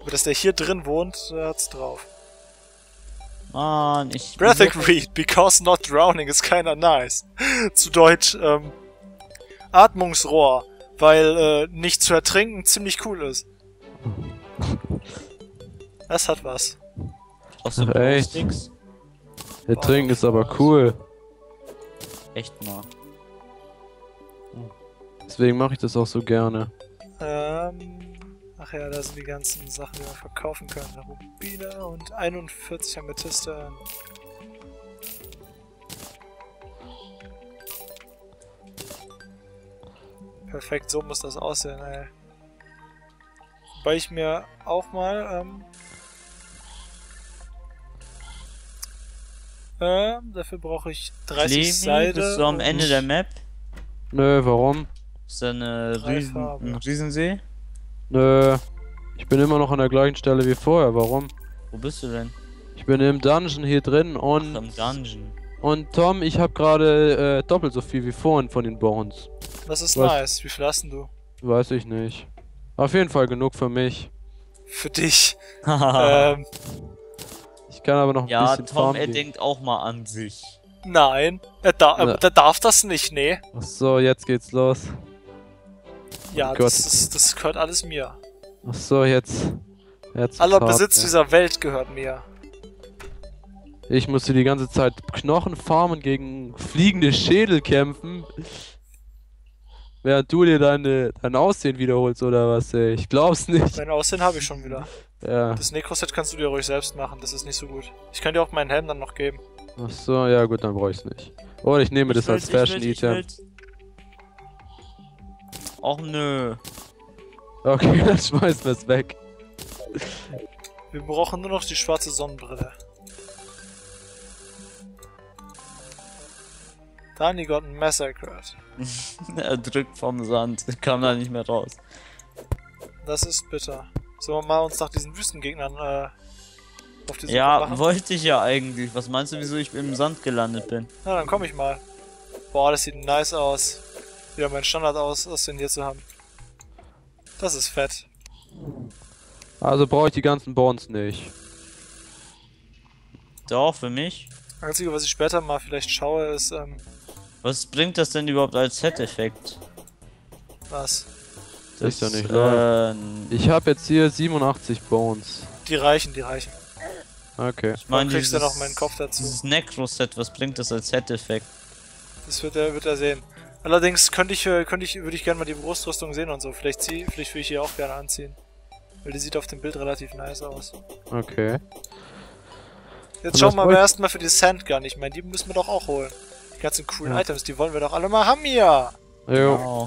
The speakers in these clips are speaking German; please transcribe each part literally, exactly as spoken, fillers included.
Aber dass der hier drin wohnt, der hat's drauf. Mann, ich... Breathing Reed, because not drowning is kinda nice. Zu Deutsch, ähm... Atmungsrohr, weil, äh, nicht zu ertrinken ziemlich cool ist. Das hat was. Aus dem Ach, echt? Sticks. Der Trinken ist aber cool. Echt mal. Deswegen mache ich das auch so gerne. Ähm... Ach ja, da sind die ganzen Sachen, die man verkaufen kann. Rubine und einundvierzig Amethyste. Perfekt, so muss das aussehen, ey. Wobei ich mir auch mal, ähm... Ähm, dafür brauche ich dreißig Lemi, Seide. bist du am Ende der Map? Nö, warum? Ist da eine Drei Riesen, Farben. ein Riesensee? Nö. Ich bin immer noch an der gleichen Stelle wie vorher, warum? Wo bist du denn? Ich bin im Dungeon hier drin und... Ach, im Dungeon. Und Tom, ich habe gerade äh, doppelt so viel wie vorhin von den Bones. Das ist Was? nice. Wie viel hast denn du? Weiß ich nicht. Auf jeden Fall genug für mich. Für dich. ähm, Ich kann aber noch ein Ja, bisschen Tom, farmen er gehen. denkt auch mal an sich. nein. Er, da Na. äh, der darf das nicht, nee. Ach so, jetzt geht's los. Ja, Oh Gott. das, ist, das gehört alles mir. Ach so, jetzt... jetzt Aller wird's hart, Besitz ja. dieser Welt gehört mir. Ich musste die ganze Zeit Knochen farmen gegen fliegende Schädel kämpfen. Während du dir deine, dein Aussehen wiederholst oder was, ey. Ich glaub's nicht. Mein Aussehen habe ich schon wieder. Ja. Das Necro-Set kannst du dir ruhig selbst machen, das ist nicht so gut. Ich kann dir auch meinen Helm dann noch geben. Ach so, ja gut, dann brauch ich's nicht. Oder ich nehme das als Fashion-Item. Och nö. Okay, dann schmeißen wir's weg. Wir brauchen nur noch die schwarze Sonnenbrille. Dani got massacred. Er drückt vom Sand, kam da nicht mehr raus. Das ist bitter. Sollen wir mal uns nach diesen Wüstengegnern äh, auf die Suche Ja, machen? wollte ich ja eigentlich. Was meinst du, wieso ich im Sand gelandet bin? Na, dann komm ich mal. Boah, das sieht nice aus. Wieder mein Standard aus, aussehen hier zu haben. Das ist fett. Also brauche ich die ganzen Bones nicht. Doch, für mich. Das Einzige, was ich später mal vielleicht schaue, ist, ähm, Was bringt das denn überhaupt als Set-Effekt? was? Das ist ja nicht äh, Ich habe jetzt hier siebenundachtzig Bones. Die reichen, die reichen. Okay. Ich Dann meine, kriegst du dieses, noch meinen Kopf dazu. dieses Necro-Set, was bringt das als Set-Effekt? Das wird er, wird er sehen. Allerdings könnte ich, äh, könnte ich, würde ich gerne mal die Brustrüstung sehen und so. Vielleicht zieh, vielleicht würde ich die auch gerne anziehen. Weil die sieht auf dem Bild relativ nice aus. Okay. Jetzt Und schauen was wir aber wollt- erstmal für die Sandgun. Ich meine, die müssen wir doch auch holen. Die ganzen coolen Ja. Items, die wollen wir doch alle mal haben hier. Jo. Genau.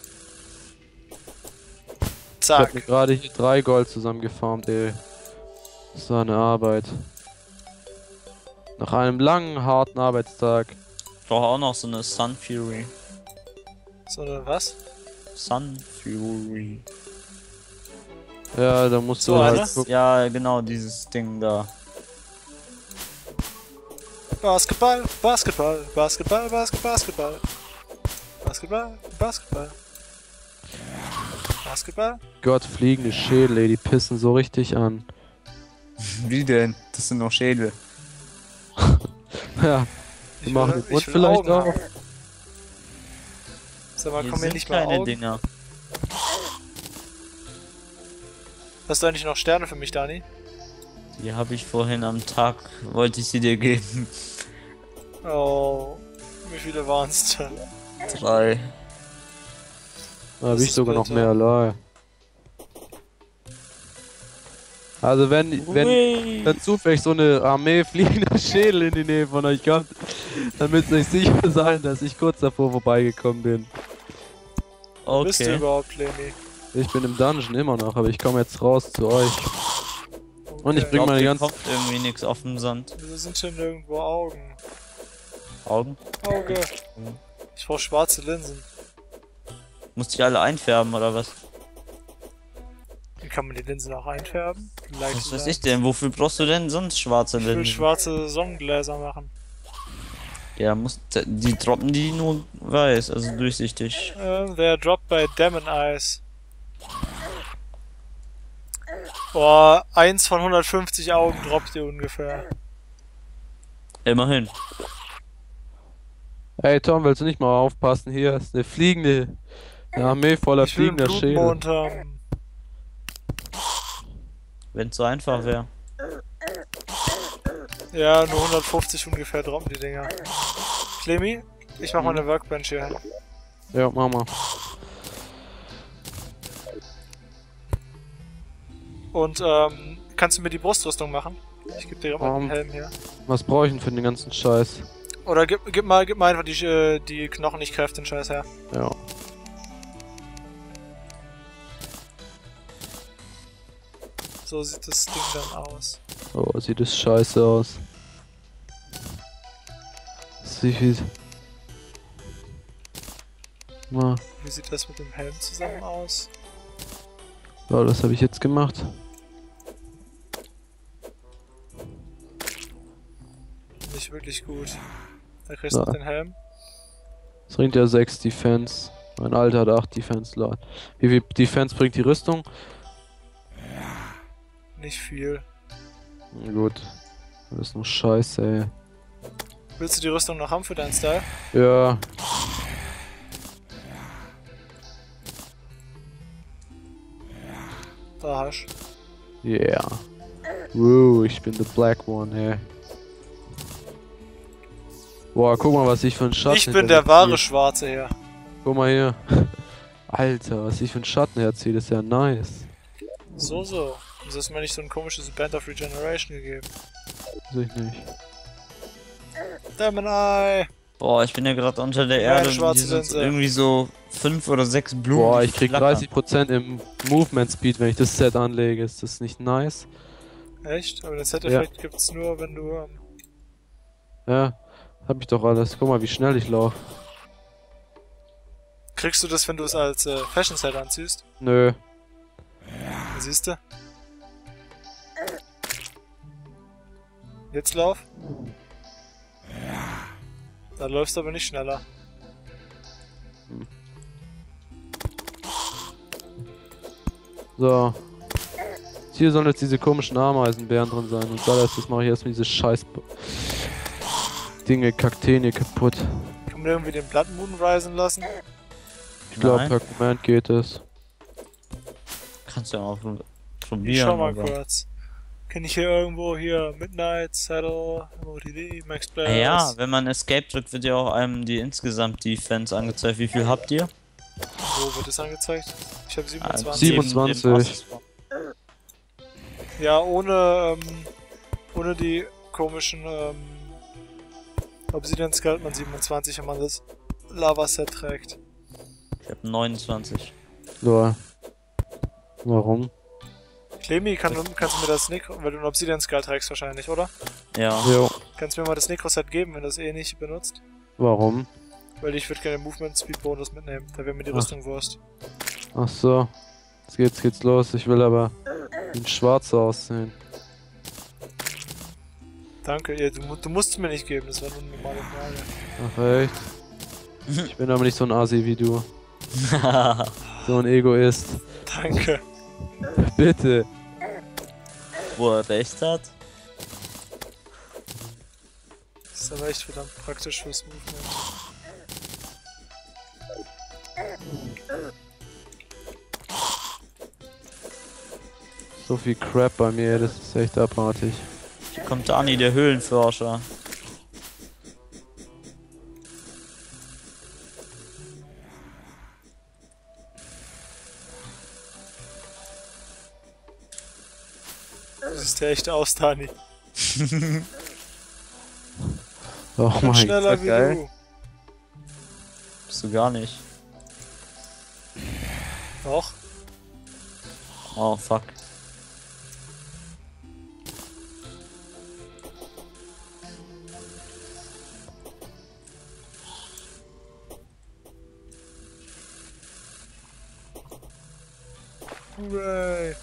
Ich habe mir Zack. gerade hier drei Gold zusammengefarmt, ey. Das war eine Arbeit. Nach einem langen, harten Arbeitstag. Ich brauche auch noch so eine Sun Fury. So eine was? Sun Fury. Ja, da musst So du halt eine? gucken. Ja, genau, dieses Ding da. Basketball, Basketball, Basketball, Basketball, Basketball. Basketball, Basketball. Basketball? Gott, fliegende Schädel, ey, die pissen so richtig an. Wie denn? Das sind noch Schädel. Ja, Ich wir machen will- den Mund ich will vielleicht Augen auch. haben. Sag mal, Hier kommen hier sind nicht mehr kleine Augen? Dinger. Hast du eigentlich noch Sterne für mich, Dani? Die habe ich vorhin am Tag, wollte ich sie dir geben. Oh, wie viele waren's denn? Drei. Da hab Das ich ist sogar noch bitter. mehr allein. Also wenn, wenn, Ui. wenn zufällig so eine Armee fliegender Schädel in die Nähe von euch kommt, dann müsst ihr euch sicher sein, dass ich kurz davor vorbeigekommen bin. Wo bist du Okay. überhaupt, Lemi? Ich bin im Dungeon immer noch, aber ich komme jetzt raus zu euch. Und ich Okay. bring Glaub, meine hier ganzen... kommt irgendwie nichts auf dem Sand. Wieso sind hier nirgendwo Augen? Augen? Auge. Ich brauch schwarze Linsen. Musst die alle einfärben oder was? Wie kann man die Linsen auch einfärben? Like Was weiß ich denn? Wofür brauchst du denn sonst schwarze Ich will Linsen? schwarze Sonnengläser machen. Ja, muss, die droppen die nur weiß, also durchsichtig. Uh, they are dropped by Demon Eyes. Boah, eins von hundertfünfzig Augen droppt ihr ungefähr. Immerhin. Ey Tom, willst du nicht mal aufpassen? Hier ist eine fliegende eine Armee voller Ich will einen fliegender Schädel. Blutmond haben. Wenn es so einfach wäre. Ja, nur hundertfünfzig ungefähr droppen die Dinger. Clemmy, ich mach mal Mhm. eine Workbench hier hin. Ja, mach mal. Und, ähm, kannst du mir die Brustrüstung machen? Ich geb dir mal Um. den Helm hier. Was brauche ich denn für den ganzen Scheiß? Oder gib, gib mal, gib mal einfach die, äh, die Knochen, ich greife den Scheiß her. Ja. So sieht das Ding dann aus. Oh, sieht das scheiße aus. Wie viel? Na, Wie sieht das mit dem Helm zusammen aus? ja, das habe ich jetzt gemacht. Nicht wirklich gut. Da kriegst du Ja. noch den Helm. Das bringt ja sechs Defense. Mein Alter hat acht Defense, Lord. Wie viel Defense bringt die Rüstung? Nicht viel. Na gut. Das ist noch scheiße, ey. Willst du die Rüstung noch haben für deinen Style? Ja. Da hast du. Yeah. Wow, ich bin the black one, ey. Boah, guck mal, was ich für einen Schatten Ich bin hinter der mir wahre ziehe. Schwarze hier. Guck mal hier. Alter, was ich für einen Schatten herziehe, das ist ja nice. So, so. Wieso hast du mir nicht so ein komisches Band of Regeneration gegeben? Weiß ich nicht. Demon Eye! Boah, ich bin ja gerade unter der Ja, Erde. schwarze Hier sind Linse. irgendwie so fünf oder sechs Blumen. Boah, die ich krieg flackern. dreißig Prozent im Movement Speed, wenn ich das Set anlege. Ist das nicht nice? Echt? Aber den Set-Effekt gibt's nur, wenn du... Ähm, Ja, hab ich doch alles. Guck mal, wie schnell ich laufe. kriegst du das, wenn du es als äh, Fashion-Set anziehst? Nö. Siehst du? Jetzt lauf. Da läufst du aber nicht schneller. So. Hier sollen jetzt diese komischen Ameisenbären drin sein. Und da das mache ich erstmal diese scheiß Dinge, Kakteen kaputt. Kann man irgendwie den Blood Moon risen lassen? Ich glaube, Nein. per Command geht es. Kannst du ja auch pro- Ich probieren. schau mal aber- kurz. Kenn ich hier irgendwo hier Midnight, Saddle, M O T D, Max Ah Players? ja, wenn man Escape drückt, wird ja auch einem die insgesamt Defense angezeigt. Wie viel habt ihr? Wo wird das angezeigt? Ich habe Ah, siebenundzwanzig. siebenundzwanzig. neben dem Accessoire. Ja, ohne, ähm, ohne die komischen, ähm, Obsidian Skull hat man siebenundzwanzig, wenn man das Lava-Set trägt. Ich hab neunundzwanzig. So. Warum? Clemmy, kann, kannst du mir das Necro, weil du einen Obsidian Skull trägst wahrscheinlich, oder? Ja. Jo. Kannst du mir mal das Necro-Set geben, wenn du das eh nicht benutzt? Warum? Weil ich würde gerne den Movement Speed Bonus mitnehmen, da wäre mir die Ach. Rüstung Wurst. Ach so. Jetzt geht's, geht's los. Ich will aber in schwarz aussehen. Danke, ja, du, mu- du musst es mir nicht geben, das war nur eine normale Frage. Ach echt? Ich bin aber nicht so ein Asi wie du. So ein Egoist. Danke. Bitte. Wo er recht hat. Das ist aber echt verdammt praktisch fürs Movement. So viel Crap bei mir, das ist echt abartig. Hier kommt Dani, der Höhlenforscher. Du siehst ja echt aus, Dani. Oh Ich bin mein schneller Gott, wie geil. du. Bist du gar nicht. Doch. Oh, fuck. Hooray.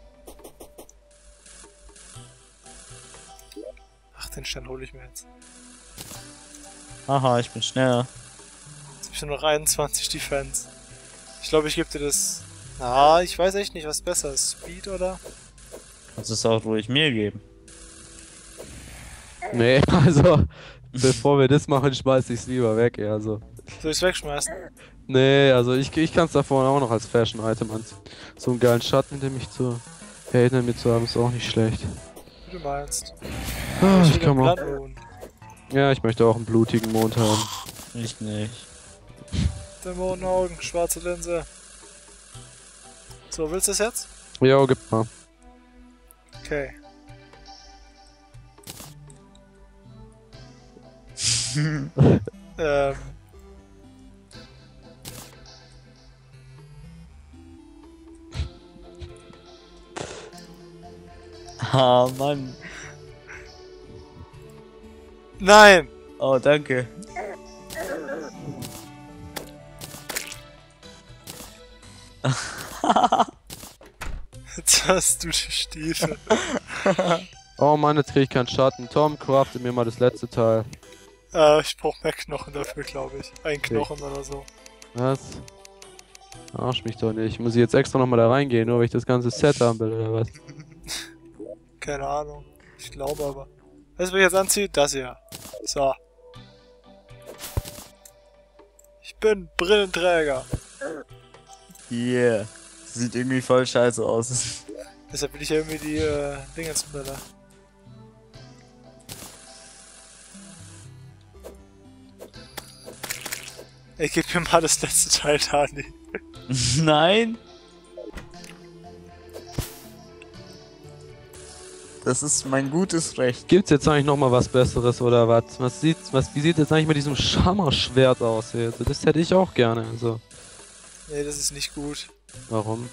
Ach, den Stern hole ich mir jetzt. Haha, ich bin schneller. Jetzt hab ich nur noch einundzwanzig Defense. Ich glaube, ich gebe dir das... Ah, ich weiß echt nicht, was besser ist. Speed oder? Kannst du es auch ruhig mir geben. Nee, also, bevor wir das machen, schmeiß ich's lieber weg, ja, also. Soll ich's wegschmeißen? Nee, also ich, ich kann es da vorne auch noch als Fashion-Item anziehen. So einen geilen Schatten, den mich zu haten mit zu haben, ist auch nicht schlecht. Wie du meinst. Ah, ich will kann den mal. Blood Moon. Ja, ich möchte auch einen blutigen Mond haben. Ich nicht. Dämonenaugen, schwarze Linse. So, willst du es jetzt? Jo, gib mal. Okay. ähm. Ah, Mann. Nein! Oh, danke. Jetzt hast du die Stiefel. Oh Mann, jetzt krieg ich keinen Schatten. Tom, crafte mir mal das letzte Teil. Äh, ich brauch mehr Knochen dafür, glaube ich. Ein Knochen oder so. Was? Arsch mich doch nicht. Muss ich jetzt extra nochmal da reingehen, nur weil ich das ganze Set haben will, oder was? Keine Ahnung. Ich glaube aber. Weißt du, was ich jetzt anziehe? Das hier. So. Ich bin Brillenträger. Yeah. Sieht irgendwie voll scheiße aus. Deshalb will ich ja irgendwie die äh, Dingensbrille. Ey, gib mir mal das letzte Teil, Dani. Nein. Das ist mein gutes Recht. Gibt's jetzt eigentlich nochmal was Besseres, oder was? Was sieht, was, wie sieht jetzt eigentlich mit diesem Schammerschwert aus jetzt? Das hätte ich auch gerne, also. Nee, das ist nicht gut. Warum?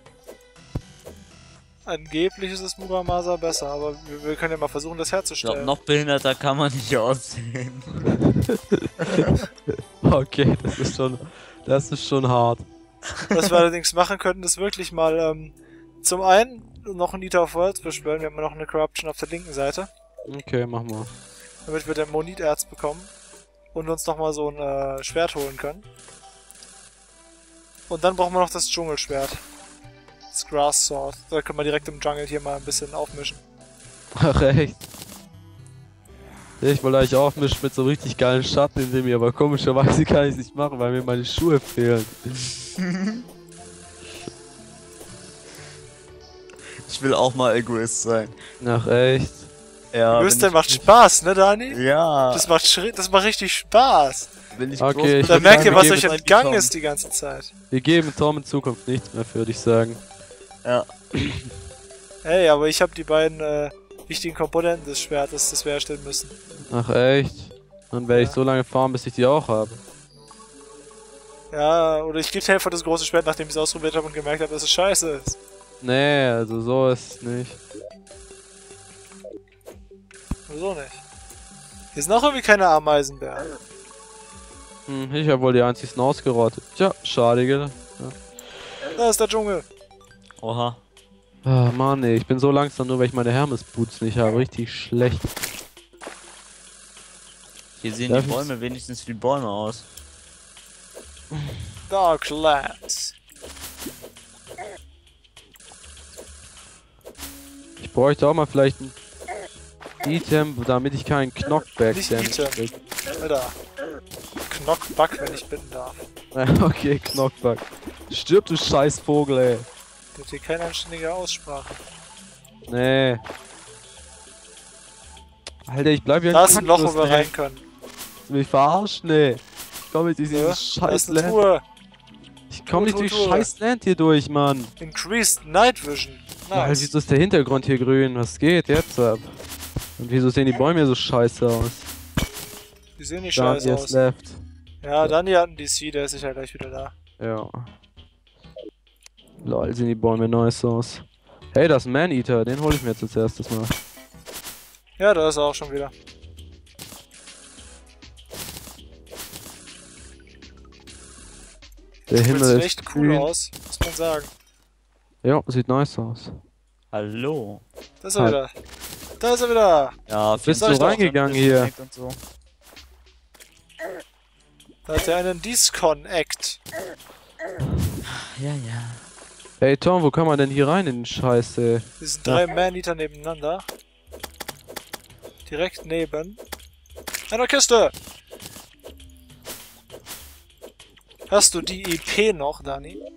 Angeblich ist es Muramasa besser, aber wir, wir können ja mal versuchen, das Ich glaube, herzustellen. noch behinderter kann man nicht aussehen. Okay, das ist schon, das ist schon hart. Was wir allerdings machen könnten, ist wirklich mal, ähm, zum einen noch ein Liter auf Holz beschwören. Wir haben noch eine Corruption auf der linken Seite. Okay, mach mal. Damit wir Dämoniterz bekommen. Und uns nochmal so ein äh, Schwert holen können. Und dann brauchen wir noch das Dschungelschwert. Das Grass Sword. Da können wir direkt im Jungle hier mal ein bisschen aufmischen. Ach echt? Ich wollte eigentlich aufmischen mit so richtig geilen Schatten in dem hier, aber komischerweise kann ich es nicht machen, weil mir meine Schuhe fehlen. Ich will auch mal Egoist sein. Ach echt? Ja. Wüste macht Spaß, ne Dani? Ja. Das macht, schri- das macht richtig Spaß. Wenn ich Okay, groß ich bin, Da würd merkt ihr, sagen, was wir euch geben- entgangen ist die ganze Zeit. Wir geben Tom in Zukunft nichts mehr für, würde ich sagen. Ja. Hey, aber ich habe die beiden äh, wichtigen Komponenten des Schwertes, das wir herstellen müssen. Ach echt? Dann werde ich Ja. so lange farmen, bis ich die auch habe. Ja, oder ich gebe Helfer das große Schwert, nachdem ich es ausprobiert habe und gemerkt habe, dass es scheiße ist. Nee, also so ist es nicht. Wieso nicht? Hier sind auch irgendwie keine Ameisenbären. Hm, ich habe wohl die einzigsten ausgerottet. Tja, schade, gell? Da ist der Dschungel. Oha. Ah, Mann, ey, ich bin so langsam, nur weil ich meine Hermes-Boots nicht habe. Richtig schlecht. Hier sehen Darf die ich- Bäume wenigstens wie Bäume aus. Darklands. Ich bräuchte auch mal vielleicht ein Item, damit ich keinen Knockback Nicht Damage Item. krieg. Alter. Knockback, wenn ich bitten darf. Okay, Knockback. Stirb, du scheiß Vogel, ey. Mit hier keine anständige Aussprache. Nee. Alter, ich bleib hier Da ist ein Loch, wo wir ey. rein können. Willst du mich verarschen, ey? Ich komm nicht durch Ja, dieses da scheiß ist eine Land. Truhe. Ich komm nicht Truhe, durch Truhe. scheiß Land hier durch, Mann. Increased Night Vision. Ja, Nice. wieso ist der Hintergrund hier grün? Was geht jetzt ab? Und wieso sehen die Bäume hier so scheiße aus? Die sehen nicht Dani scheiße ist aus. left. Ja, Dani hat einen D C, der ist sicher gleich wieder da. Ja. Lol, sehen die Bäume nice aus. Hey, das ist ein Man-Eater, den hole ich mir jetzt als erstes mal. Ja, da ist er auch schon wieder. Der Sieht Himmel ist echt cool grün. aus, muss man sagen. Ja, sieht nice aus. Hallo. Da ist er Hi. wieder. Da ist er wieder. Ja, Bist sag du ich doch, reingegangen hier? Und so. Da hat er einen Disconnect. Ja, ja. Ey Tom, wo kann man denn hier rein in den Scheiß, ey? Wir sind drei Man-Eater nebeneinander. Direkt neben einer Kiste. Hast du die E P noch, Dani?